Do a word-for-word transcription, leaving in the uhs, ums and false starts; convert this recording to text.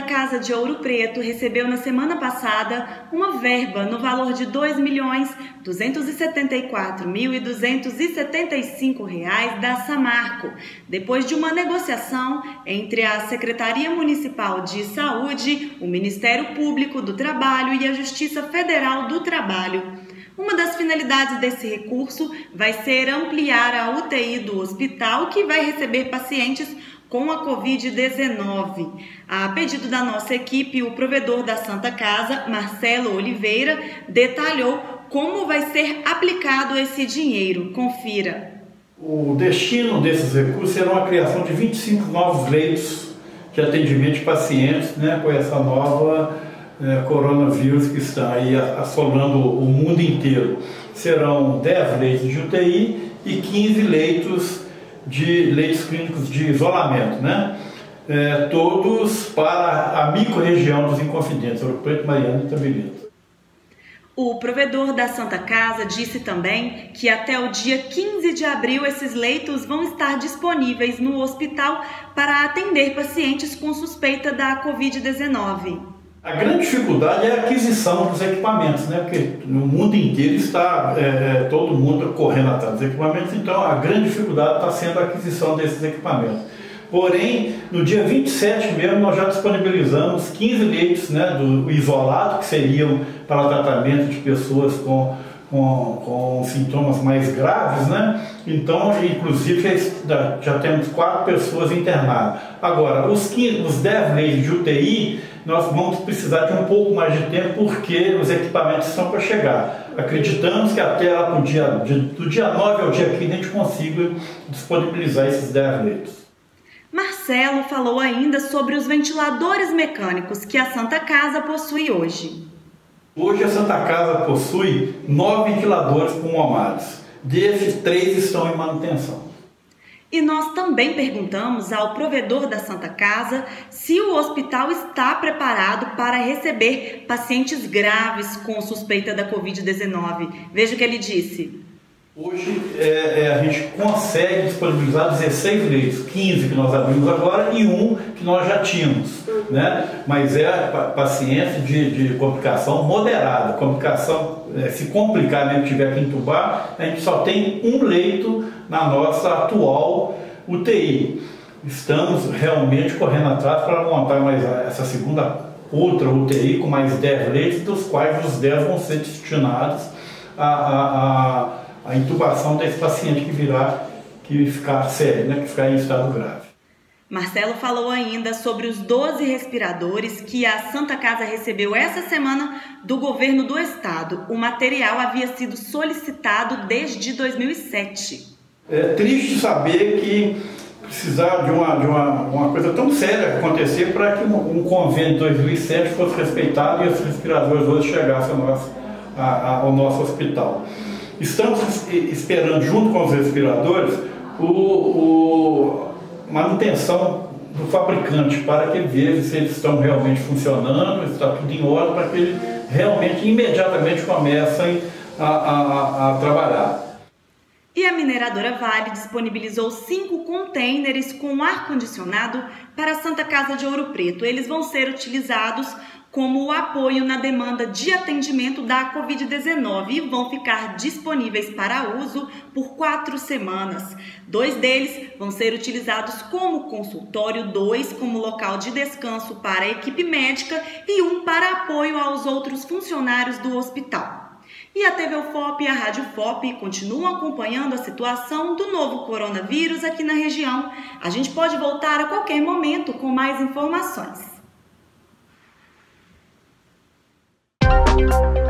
Casa de Ouro Preto recebeu na semana passada uma verba no valor de dois milhões duzentos e setenta e quatro mil duzentos e setenta e cinco reais da Samarco, depois de uma negociação entre a Secretaria Municipal de Saúde, o Ministério Público do Trabalho e a Justiça Federal do Trabalho. Uma das finalidades desse recurso vai ser ampliar a U T I do hospital, que vai receber pacientes com a covid dezenove. A pedido da nossa equipe, o provedor da Santa Casa, Marcelo Oliveira, detalhou como vai ser aplicado esse dinheiro. Confira. O destino desses recursos será a criação de vinte e cinco novos leitos de atendimento de pacientes, né, com essa nova é, coronavírus que está aí assolando o mundo inteiro. Serão dez leitos de U T I e quinze leitos de leitos clínicos de isolamento, né? É, todos para a microrregião dos Inconfidentes, Ouro Preto, Mariana e Itabirito. O provedor da Santa Casa disse também que até o dia quinze de abril esses leitos vão estar disponíveis no hospital para atender pacientes com suspeita da covid dezenove. A grande dificuldade é a aquisição dos equipamentos, né? Porque no mundo inteiro está é, todo mundo correndo atrás dos equipamentos, então a grande dificuldade está sendo a aquisição desses equipamentos. Porém, no dia vinte e sete mesmo, nós já disponibilizamos quinze leitos, né, do isolado, que seriam para tratamento de pessoas com, com, com sintomas mais graves, né? Então, inclusive, já, já temos quatro pessoas internadas. Agora, os, quinze, os dez leitos de U T I, nós vamos precisar de um pouco mais de tempo, porque os equipamentos estão para chegar. Acreditamos que até lá pro dia, do dia nove ao dia quinze a gente consiga disponibilizar esses dez leitos. Marcelo falou ainda sobre os ventiladores mecânicos que a Santa Casa possui hoje. Hoje a Santa Casa possui nove ventiladores pulmonares. Desses, três estão em manutenção. E nós também perguntamos ao provedor da Santa Casa se o hospital está preparado para receber pacientes graves com suspeita da covid dezenove. Veja o que ele disse. Hoje é, é, a gente consegue disponibilizar dezesseis leitos, quinze que nós abrimos agora e um que nós já tínhamos, né? Mas é paciente de, de complicação moderada. Complicação, é, se complicar, né, tiver que entubar, a gente só tem um leito na nossa atual U T I. Estamos realmente correndo atrás para montar mais essa segunda outra U T I com mais dez leitos, dos quais os dez vão ser destinados a, a, a a intubação desse paciente que virá, que ficar sério, né, que ficar em estado grave. Marcelo falou ainda sobre os doze respiradores que a Santa Casa recebeu essa semana do governo do estado. O material havia sido solicitado desde dois mil e sete. É triste saber que precisar de uma, de uma, uma coisa tão séria acontecer para que um, um convênio de dois mil e sete fosse respeitado e esses respiradores hoje chegassem ao nosso, a, a, ao nosso hospital. Estamos esperando, junto com os respiradores, o, o manutenção do fabricante para que veja se eles estão realmente funcionando, se está tudo em ordem, para que eles realmente, imediatamente, comecem a, a, a trabalhar. E a mineradora Vale disponibilizou cinco containers com ar-condicionado para a Santa Casa de Ouro Preto. Eles vão ser utilizados como apoio na demanda de atendimento da covid dezenove e vão ficar disponíveis para uso por quatro semanas. Dois deles vão ser utilizados como consultório, dois como local de descanso para a equipe médica e um para apoio aos outros funcionários do hospital. E a T V UFOP e a Rádio UFOP continuam acompanhando a situação do novo coronavírus aqui na região. A gente pode voltar a qualquer momento com mais informações. Música